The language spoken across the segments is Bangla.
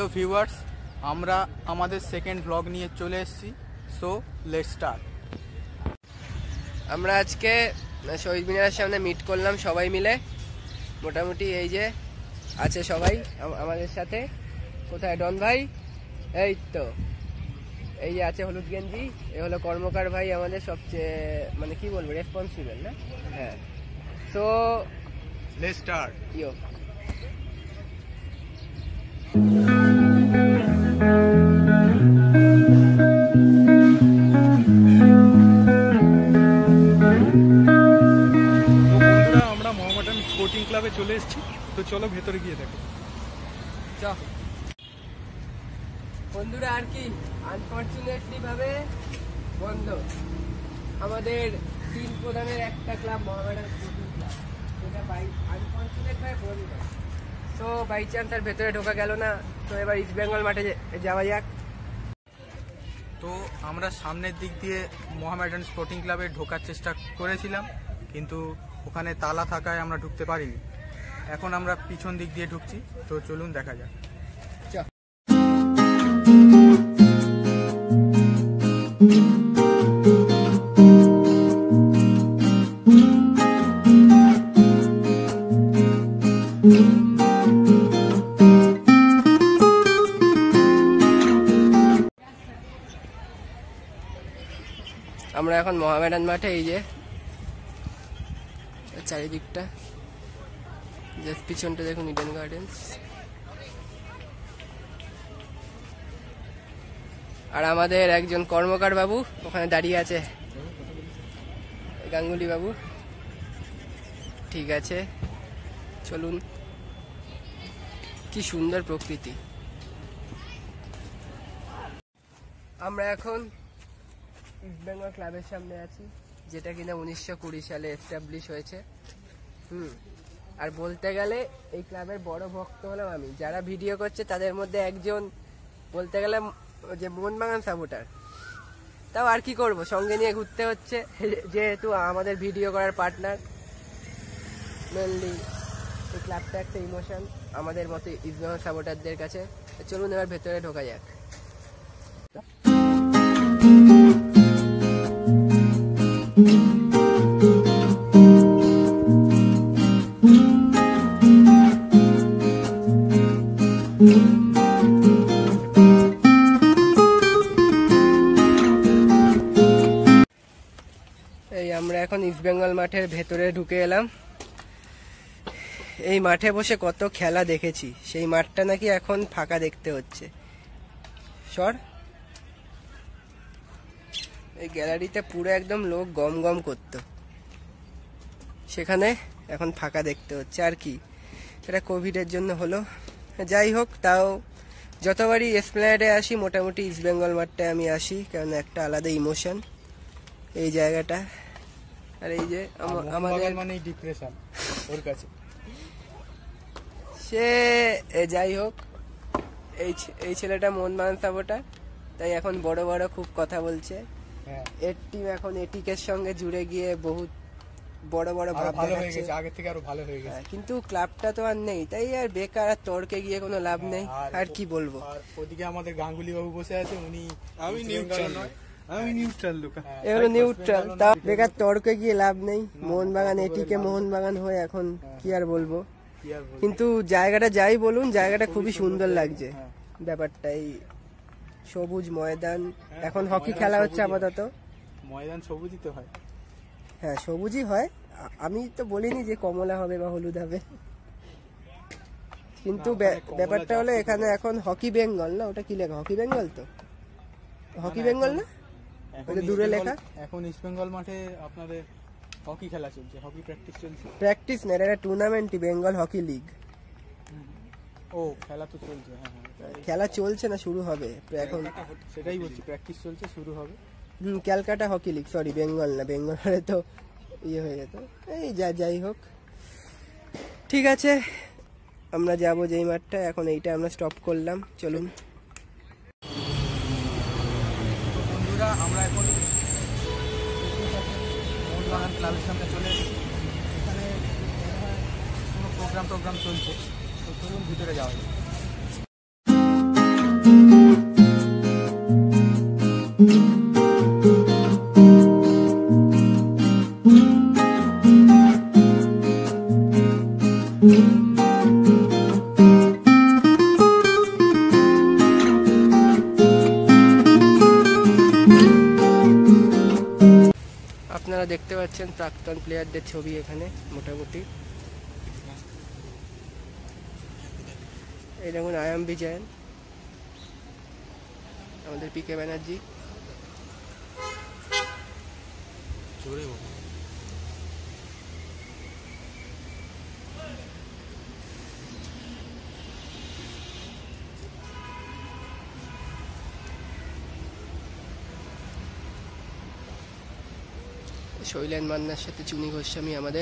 ভিউয়ার্স, আমরা আমাদের সেকেন্ড ব্লগ নিয়ে চলে এসেছি। So let's start. আমরা আজকে শহীদ মিনারের সামনে মিট করলাম সবাই মিলে। মোটামুটি এই যে আছে সবাই আমাদের সাথে। কোথায় ডন ভাই? এই তো, এই যে আছে হলুদ গেঞ্জি, এ হলো কর্মকার ভাই, আমাদের সবচেয়ে মানে কি বলবো রেসপন্সিবল না। হ্যাঁ, সো লেটস স্টার্ট। ইয়ো আমরা মোহামেডান স্পোর্টিং ক্লাবে চলে এসেছি, তো চলো ভেতরে গিয়ে দেখো। বন্ধুরা, আর কি আনফরচুনেটলি ভাবে বন্ধ আমাদের তিন প্রধানের একটা ক্লাব, মোহামেডান স্পোর্টিং ক্লাব, যেটা আনফরচুনেট ভাবে বন্ধ। তো বাই চান্স আর ভেতরে ঢোকা গেল না। তো এবার ইস্ট বেঙ্গল মাঠে যাওয়া যাক। তো আমরা সামনের দিক দিয়ে মোহামেডান স্পোর্টিং ক্লাবে ঢোকার চেষ্টা করেছিলাম, কিন্তু ওখানে তালা থাকায় আমরা ঢুকতে পারিনি। এখন আমরা পিছন দিক দিয়ে ঢুকছি, তো চলুন দেখা যাক। আমরা এখন মোহামেডান মাঠে, এই যে চারিদিকটা, জাস্ট পিছনটা দেখুন, ইডেন গার্ডেন্স। আর আমাদের একজন কর্মকার বাবু ওখানে দাঁড়িয়ে আছে, গাঙ্গুলি বাবু। ঠিক আছে, চলুন। কি সুন্দর প্রকৃতি। আমরা এখন ইস্ট বেঙ্গল ক্লাবের সামনে আছি, যেটা কিনা 1920 সালে এস্টাবলিশ হয়েছে। আর বলতে গেলে এই ক্লাবের বড় ভক্ত হলাম আমি। যারা ভিডিও করছে তাদের মধ্যে একজন বলতে গেলে যে মোহনবাগান সাপোর্টার। তাও আর কি করব, সঙ্গে নিয়ে ঘুরতে হচ্ছে, যেহেতু আমাদের ভিডিও করার পার্টনার। মেনলি এই ক্লাবটা একটা ইমোশন আমাদের মতো ইস্ট বেঙ্গল সাপোর্টারদের কাছে। চলুন এবার ভেতরে ঢোকা যাক। এই আমরা এখন ইস্ট বেঙ্গল মাঠের ভেতরে ঢুকে এলাম। এই মাঠে বসে কত খেলা দেখেছি, সেই মাঠটা নাকি এখন ফাঁকা দেখতে হচ্ছে। সর, এই গ্যালারিতে পুরো একদম লোক গম গম করতো, সেখানে এখন ফাঁকা দেখতে হচ্ছে। আর কি, এটা কোভিডের জন্য হলো। যাই হোক, তাও যতবারই এসপ্ল্যানেডে আসি মোটামুটি ইস্ট বেঙ্গল মাঠটায় আমি আসি, কারণ একটা আলাদা ইমোশন এই জায়গাটা। আর এই যে আমাদের মানে ডিপ্রেশন ওর কাছে। সে যাই হোক, এই ছেলেটা মোহনবাগান সাপোর্টার, তাই এখন বড় বড় খুব কথা বলছে। এর টিম এখন এটিকের সঙ্গে জুড়ে গিয়ে বহুত বড় বড় ভাব দেখাচ্ছে, আগের থেকে আরো ভালো হয়ে গেছে। কিন্তু ক্লাবটা তো আর নেই, তাই আর বেকার আর তর্কে গিয়ে কোনো লাভ নেই। আর কি বলবো। আর ওদিকে আমাদের গাঙ্গুলি বাবু বসে আছে, উনি আমি নিউট্রাল লোক। এগুলো নিউট্রাল, তা বেকার তর্কে গিয়ে লাভ নেই। মোহনবাগান এটিকে মোহনবাগান হয়ে এখন কি আর বলবো। কিন্তু জায়গাটা যাই বলুন, জায়গাটা খুবই সুন্দর লাগছে। ব্যাপারটা এই সবুজ ময়দান, এখন হকি খেলা হচ্ছে আপাতত। ময়দান সবুজই তো হয়। হ্যাঁ, সবুজই হয়। আমি তো বলিনি যে কমলা হবে বা হলুদ হবে, কিন্তু ব্যাপারটা হলো এখানে এখন হকি বেঙ্গল না, ওটা কি লেখা, হকি বেঙ্গল তো, হকি বেঙ্গল না ওটা দূরে লেখা। এখন ইস্ট বেঙ্গল মাঠে আপনাদের হকি খেলা চলছে, হকি প্র্যাকটিস চলছে। প্র্যাকটিস না, এটা টুর্নামেন্টই, বেঙ্গল হকি লিগ। ও খেলা তো চলছে। হ্যাঁ, খেলা চলছে না, শুরু হবে এখন। সেটাই বলছি, প্র্যাকটিস চলছে, শুরু হবে। Calcutta hockey league, sorry Bengal না, বেঙ্গল হলে তো ইয়ে হয়ে যেত। এই যাই হোক, ঠিক আছে, আমরা যাব যেই মাঠটা। এখন এইটা আমরা স্টপ করলাম, চলুন। বন্ধুরা, আমরা এখন মোহনবাগান ক্লাবের সামনে চলে এসেছি। এখানে কোনো প্রোগ্রাম চলছে, তো চলুন ভিতরে যাওয়া যায়। আপনারা দেখতে পাচ্ছেন প্রাক্তন প্লেয়ারদের ছবি এখানে মোটামুটি। এই দেখুন আয়াম বিজয়ন, আমাদের পিকে ব্যানার্জি। শৈলেন মান্নার সাথে চুনি গোস্বামী আমাদের।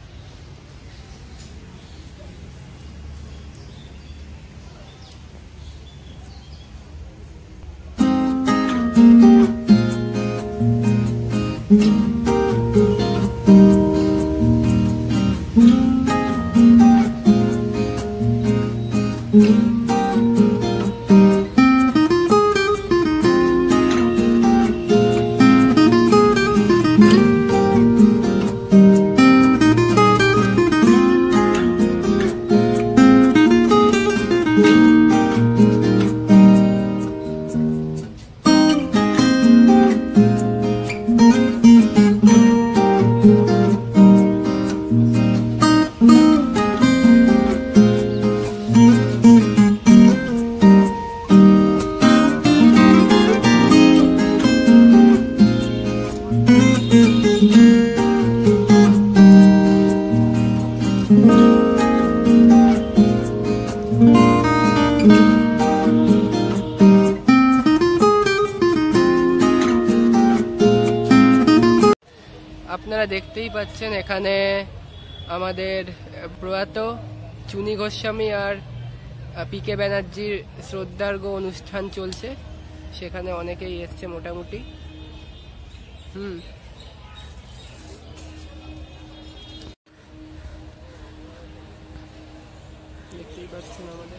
আপনারা দেখতেই পাচ্ছেন এখানে আমাদের প্রয়াত চুনি গোস্বামী আর পিকে ব্যানার্জির শ্রদ্ধার্ঘ্য অনুষ্ঠান চলছে, সেখানে অনেকেই এসছে মোটামুটি। দেখতেই পাচ্ছেন আমাদের।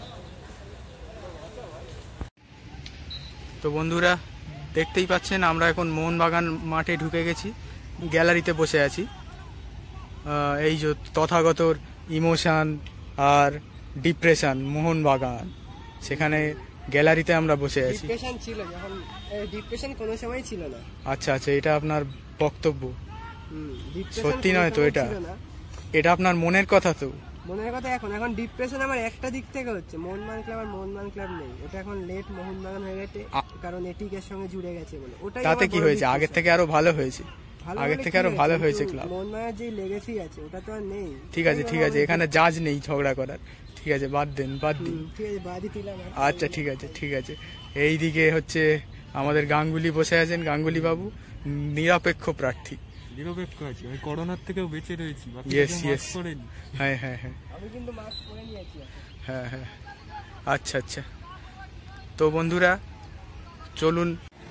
তো বন্ধুরা দেখতেই পাচ্ছেন আমরা এখন মোহনবাগান মাঠে ঢুকে গেছি, গ্যালারিতে বসে আছি। এই যে তথাগতর ইমোশন আর ডিপ্রেশন মোহনবাগান, সেখানে গ্যালারিতে আমরা বসে আছি। ডিপ্রেশন ছিল যখন, ডিপ্রেশন কোনো সময় ছিল না। আচ্ছা আচ্ছা, এটা আপনার বক্তব্য? ডিপ্রেশন সত্যি নয় তো এটা? ছিল না। এটা আপনার মনের কথা তো? মনের কথা এখন ডিপ্রেশন আমার একটা দিক থেকে হচ্ছে, মোহনবাগান ক্লাব আর মোহনবাগান ক্লাব নেই, ওটা এখন লেট মোহনবাগান হয়ে গেছে, কারণ এটিকের সঙ্গে জুড়ে গেছে বলে। ওটাই তাতে কি হয়েছে? আগের থেকে আরো ভালো হয়েছে, আগের থেকে আরো ভালো হয়েছে ক্লাব। মোহনবাগানের যে লেগেসি আছে ওটা তো আর নেই। ঠিক আছে ঠিক আছে, এখানে জাজ নেই ঝগড়া করার, ঠিক আছে বাদ দিন। ঠিক আছে বাদই দিলাম। আচ্ছা ঠিক আছে ঠিক আছে। এইদিকে হচ্ছে আমাদের গাঙ্গুলি বসে আছেন, গাঙ্গুলি বাবু নিরপেক্ষ প্রার্থী। নিরপেক্ষ আছি, আমি করোনার থেকেও বেঁচে রয়েছি। ইয়েস ইয়েস, হ্যাঁ হ্যাঁ হ্যাঁ আমি কিন্তু মাস্ক পরে নিয়েছি। হ্যাঁ হ্যাঁ, আচ্ছা আচ্ছা। তো বন্ধুরা চলুন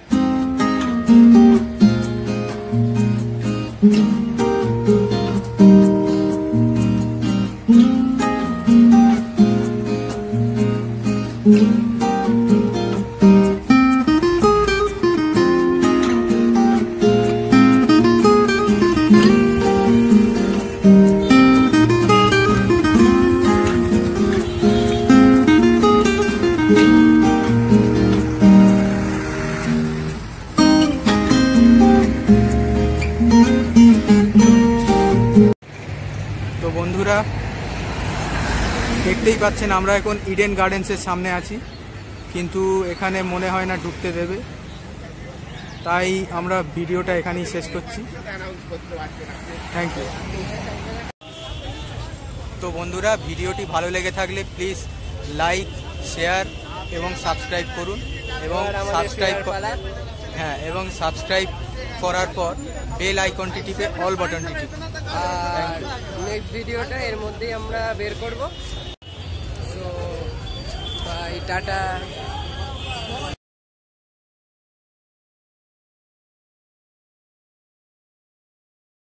বন্ধুরা দেখতেই পাচ্ছেন আমরা এখন ইডেন গার্ডেন্সের সামনে আছি, কিন্তু এখানে মনে হয় না ঢুকতে দেবে, তাই আমরা ভিডিওটা এখানেই শেষ করছি। Thank you. তো বন্ধুরা ভিডিওটি ভালো লেগে থাকলে প্লিজ লাইক, শেয়ার এবং সাবস্ক্রাইব করুন, এবং সাবস্ক্রাইব করার পর বেল আইকনটি টিপে অল বাটনটি টিপুন। আর নেক্সট ভিডিওটা এর মধ্যেই আমরা বের করব। So bye, tata.